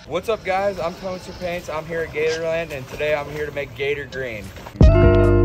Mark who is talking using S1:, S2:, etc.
S1: What's up guys, I'm Tonester Paints. I'm here at Gatorland and today I'm here to make Gator Green.